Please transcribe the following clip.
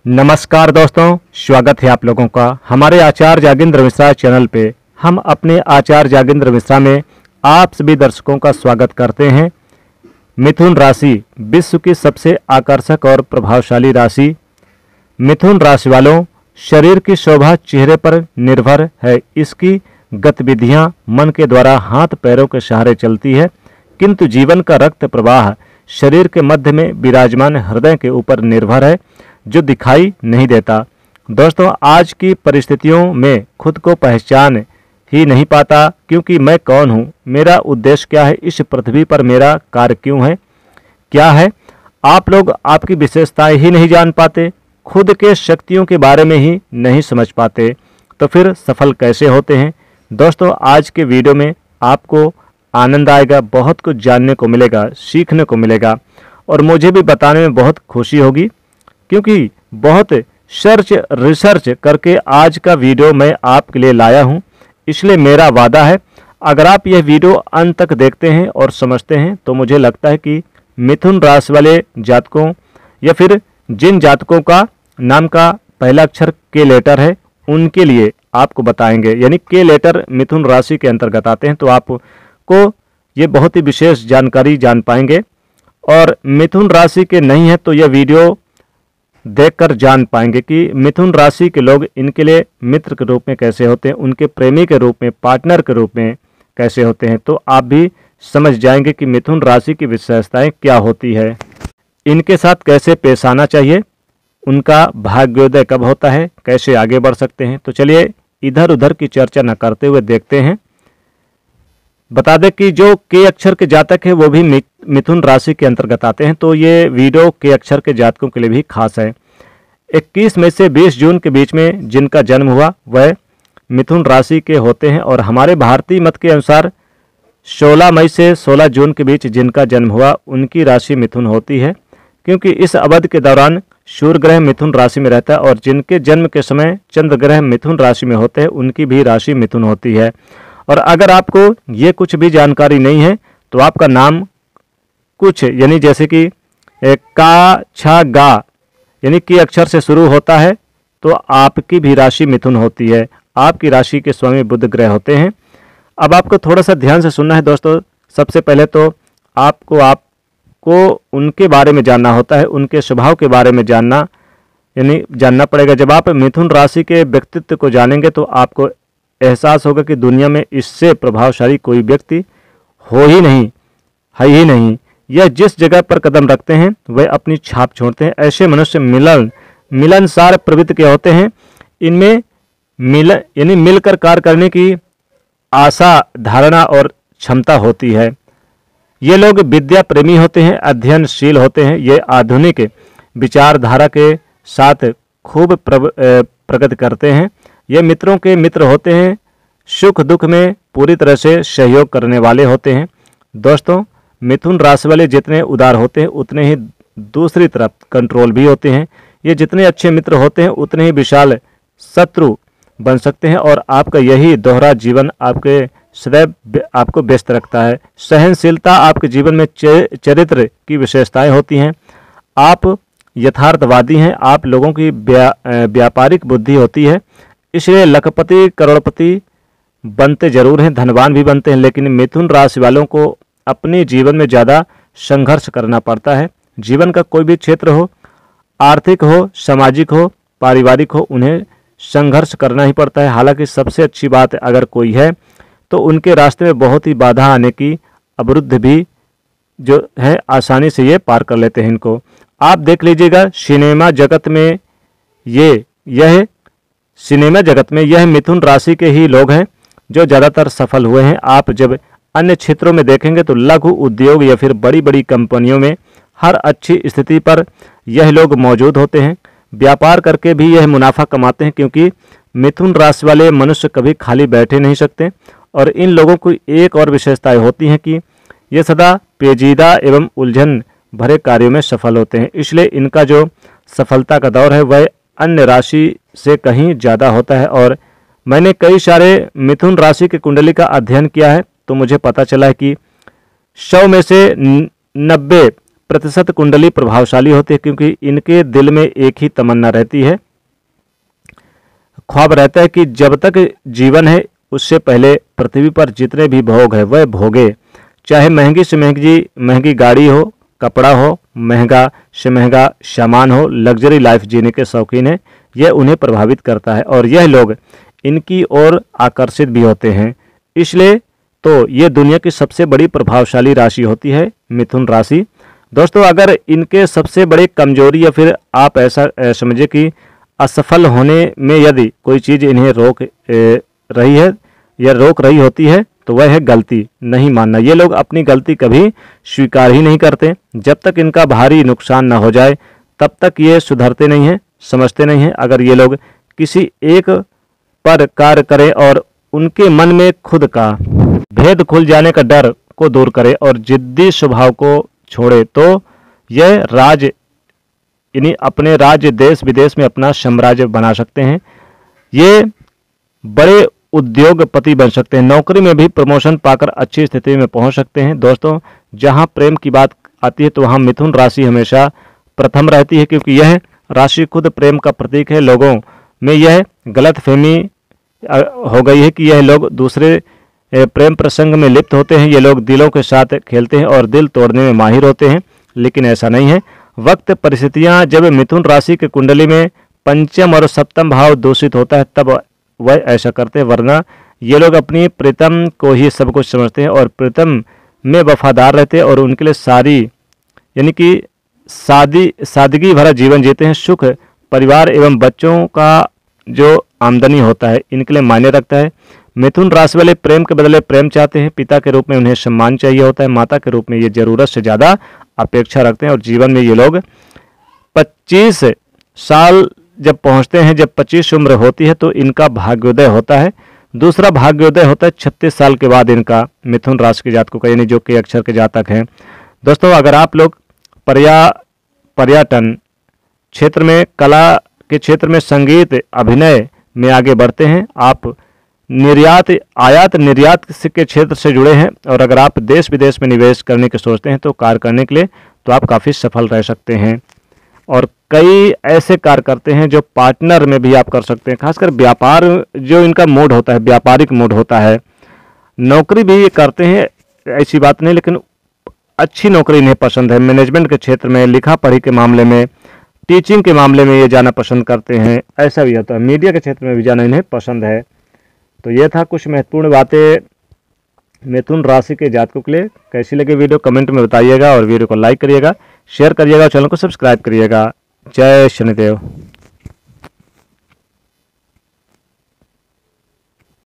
नमस्कार दोस्तों, स्वागत है आप लोगों का हमारे आचार्य जागेंद्र मिश्रा चैनल पे। हम अपने आचार्य जागेंद्र मिश्रा में आप सभी दर्शकों का स्वागत करते हैं। मिथुन राशि विश्व की सबसे आकर्षक और प्रभावशाली राशि। मिथुन राशि वालों, शरीर की शोभा चेहरे पर निर्भर है। इसकी गतिविधियां मन के द्वारा हाथ पैरों के सहारे चलती है, किंतु जीवन का रक्त प्रवाह शरीर के मध्य में विराजमान हृदय के ऊपर निर्भर है, जो दिखाई नहीं देता। दोस्तों, आज की परिस्थितियों में खुद को पहचान ही नहीं पाता, क्योंकि मैं कौन हूँ, मेरा उद्देश्य क्या है, इस पृथ्वी पर मेरा कार्य क्यों है, क्या है। आप लोग आपकी विशेषताएं ही नहीं जान पाते, खुद के शक्तियों के बारे में ही नहीं समझ पाते, तो फिर सफल कैसे होते हैं। दोस्तों, आज के वीडियो में आपको आनंद आएगा, बहुत कुछ जानने को मिलेगा, सीखने को मिलेगा, और मुझे भी बताने में बहुत खुशी होगी, क्योंकि बहुत रिसर्च करके आज का वीडियो मैं आपके लिए लाया हूं। इसलिए मेरा वादा है, अगर आप यह वीडियो अंत तक देखते हैं और समझते हैं, तो मुझे लगता है कि मिथुन राशि वाले जातकों या फिर जिन जातकों का नाम का पहला अक्षर के लेटर है, उनके लिए आपको बताएंगे। यानी के लेटर मिथुन राशि के अंतर्गत आते हैं, तो आपको ये बहुत ही विशेष जानकारी जान पाएंगे। और मिथुन राशि के नहीं है तो यह वीडियो देखकर जान पाएंगे कि मिथुन राशि के लोग इनके लिए मित्र के रूप में कैसे होते हैं, उनके प्रेमी के रूप में, पार्टनर के रूप में कैसे होते हैं। तो आप भी समझ जाएंगे कि मिथुन राशि की विशेषताएं क्या होती है, इनके साथ कैसे पेश आना चाहिए, उनका भाग्योदय कब होता है, कैसे आगे बढ़ सकते हैं। तो चलिए इधर उधर की चर्चा न करते हुए देखते हैं। बता दें कि जो के अक्षर के जातक है वो भी मिथुन राशि के अंतर्गत आते हैं, तो ये वीडियो के अक्षर के जातकों के लिए भी खास है। 21 मई से 20 जून के बीच में जिनका जन्म हुआ वह मिथुन राशि के होते हैं, और हमारे भारतीय मत के अनुसार 16 मई से 16 जून के बीच जिनका जन्म हुआ उनकी राशि मिथुन होती है, क्योंकि इस अवधि के दौरान सूर्य ग्रह मिथुन राशि में रहता है, और जिनके जन्म के समय चंद्र ग्रह मिथुन राशि में होते हैं उनकी भी राशि मिथुन होती है। और अगर आपको ये कुछ भी जानकारी नहीं है, तो आपका नाम कुछ यानी जैसे कि का, छा, गा यानी कि अक्षर से शुरू होता है, तो आपकी भी राशि मिथुन होती है। आपकी राशि के स्वामी बुध ग्रह होते हैं। अब आपको थोड़ा सा ध्यान से सुनना है दोस्तों। सबसे पहले तो आपको उनके बारे में जानना होता है, उनके स्वभाव के बारे में जानना पड़ेगा। जब आप मिथुन राशि के व्यक्तित्व को जानेंगे, तो आपको एहसास होगा कि दुनिया में इससे प्रभावशाली कोई व्यक्ति है ही नहीं। यह जिस जगह पर कदम रखते हैं वह अपनी छाप छोड़ते हैं। ऐसे मनुष्य मिलनसार प्रवृत्ति के होते हैं। इनमें मिलकर कार्य करने की आशा, धारणा और क्षमता होती है। ये लोग विद्या प्रेमी होते हैं, अध्ययनशील होते हैं। ये आधुनिक विचारधारा के साथ खूब प्रगति करते हैं। ये मित्रों के मित्र होते हैं, सुख दुख में पूरी तरह से सहयोग करने वाले होते हैं। दोस्तों, मिथुन राशि वाले जितने उदार होते हैं उतने ही दूसरी तरफ कंट्रोल भी होते हैं। ये जितने अच्छे मित्र होते हैं उतने ही विशाल शत्रु बन सकते हैं, और आपका यही दोहरा जीवन आपके सदैव आपको व्यस्त रखता है। सहनशीलता आपके जीवन में चरित्र की विशेषताएं होती हैं। आप यथार्थवादी हैं। आप लोगों की व्यापारिक बुद्धि होती है, इसलिए लखपति करोड़पति बनते जरूर हैं, धनवान भी बनते हैं, लेकिन मिथुन राशि वालों को अपने जीवन में ज़्यादा संघर्ष करना पड़ता है। जीवन का कोई भी क्षेत्र हो, आर्थिक हो, सामाजिक हो, पारिवारिक हो, उन्हें संघर्ष करना ही पड़ता है। हालांकि सबसे अच्छी बात अगर कोई है तो उनके रास्ते में बहुत ही बाधा आने की अवरुद्ध भी जो है आसानी से ये पार कर लेते हैं इनको। आप देख लीजिएगा, सिनेमा जगत में यह मिथुन राशि के ही लोग हैं जो ज़्यादातर सफल हुए हैं। आप जब अन्य क्षेत्रों में देखेंगे तो लघु उद्योग या फिर बड़ी बड़ी कंपनियों में हर अच्छी स्थिति पर यह लोग मौजूद होते हैं। व्यापार करके भी यह मुनाफा कमाते हैं, क्योंकि मिथुन राशि वाले मनुष्य कभी खाली बैठे नहीं सकते। और इन लोगों की एक और विशेषताएं होती हैं कि ये सदा पेचीदा एवं उलझन भरे कार्यों में सफल होते हैं। इसलिए इनका जो सफलता का दौर है वह अन्य राशि से कहीं ज़्यादा होता है। और मैंने कई सारे मिथुन राशि की कुंडली का अध्ययन किया है, तो मुझे पता चला है कि 100 में से 90 प्रतिशत कुंडली प्रभावशाली होती है, क्योंकि इनके दिल में एक ही तमन्ना रहती है, ख्वाब रहता है कि जब तक जीवन है उससे पहले पृथ्वी पर जितने भी भोग है वह भोगे, चाहे महंगी से महंगी गाड़ी हो, कपड़ा हो, महंगा से महंगा सामान हो, लग्जरी लाइफ जीने के शौकीन है। यह उन्हें प्रभावित करता है और यह लोग इनकी ओर आकर्षित भी होते हैं। इसलिए तो ये दुनिया की सबसे बड़ी प्रभावशाली राशि होती है मिथुन राशि। दोस्तों, अगर इनके सबसे बड़ी कमजोरी या फिर आप ऐसा समझिए कि असफल होने में यदि कोई चीज़ इन्हें रोक रही है या रोक रही होती है तो वह है गलती नहीं मानना। ये लोग अपनी गलती कभी स्वीकार ही नहीं करते। जब तक इनका भारी नुकसान न हो जाए तब तक ये सुधरते नहीं हैं, समझते नहीं हैं। अगर ये लोग किसी एक पर कार्य करें और उनके मन में खुद का भेद खुल जाने का डर को दूर करें और जिद्दी स्वभाव को छोड़े तो यह यानी अपने राज्य देश विदेश में अपना साम्राज्य बना सकते हैं। ये बड़े उद्योगपति बन सकते हैं, नौकरी में भी प्रमोशन पाकर अच्छी स्थिति में पहुंच सकते हैं। दोस्तों, जहां प्रेम की बात आती है तो वहां मिथुन राशि हमेशा प्रथम रहती है, क्योंकि यह राशि खुद प्रेम का प्रतीक है। लोगों में यह गलतफहमी हो गई है कि यह लोग दूसरे प्रेम प्रसंग में लिप्त होते हैं। ये लोग दिलों के साथ खेलते हैं और दिल तोड़ने में माहिर होते हैं, लेकिन ऐसा नहीं है। वक्त परिस्थितियां जब मिथुन राशि के कुंडली में पंचम और सप्तम भाव दूषित होता है तब वह ऐसा करते हैं, वरना ये लोग अपनी प्रीतम को ही सब कुछ समझते हैं और प्रीतम में वफादार रहते हैं और उनके लिए यानी कि सादगी भरा जीवन जीते हैं। सुख, परिवार एवं बच्चों का जो आमदनी होता है इनके लिए मायने रखता है। मिथुन राशि वाले प्रेम के बदले प्रेम चाहते हैं। पिता के रूप में उन्हें सम्मान चाहिए होता है। माता के रूप में ये जरूरत से ज़्यादा अपेक्षा रखते हैं और जीवन में ये लोग 25 साल जब पहुंचते हैं, जब 25 उम्र होती है तो इनका भाग्योदय होता है। दूसरा भाग्योदय होता है 36 साल के बाद इनका, मिथुन राशि के जातकों का, यानी जो के अक्षर के जातक हैं। दोस्तों, अगर आप लोग पर्यटन क्षेत्र में, कला के क्षेत्र में, संगीत, अभिनय में आगे बढ़ते हैं, आप आयात निर्यात के क्षेत्र से जुड़े हैं और अगर आप देश विदेश में निवेश करने की सोचते हैं तो कार्य करने के लिए तो आप काफ़ी सफल रह सकते हैं। और कई ऐसे कार्य करते हैं जो पार्टनर में भी आप कर सकते हैं। खासकर व्यापार जो इनका मोड होता है, व्यापारिक मोड होता है। नौकरी भी ये करते हैं, ऐसी बात नहीं, लेकिन अच्छी नौकरी इन्हें पसंद है। मैनेजमेंट के क्षेत्र में, लिखा पढ़ी के मामले में, टीचिंग के मामले में ये जाना पसंद करते हैं। ऐसा भी होता है, मीडिया के क्षेत्र में भी जाना इन्हें पसंद है। तो ये था कुछ महत्वपूर्ण बातें मिथुन राशि के जातकों के लिए। कैसी लगी वीडियो कमेंट में बताइएगा और वीडियो को लाइक करिएगा, शेयर करिएगा और चैनल को सब्सक्राइब करिएगा। जय शनिदेव।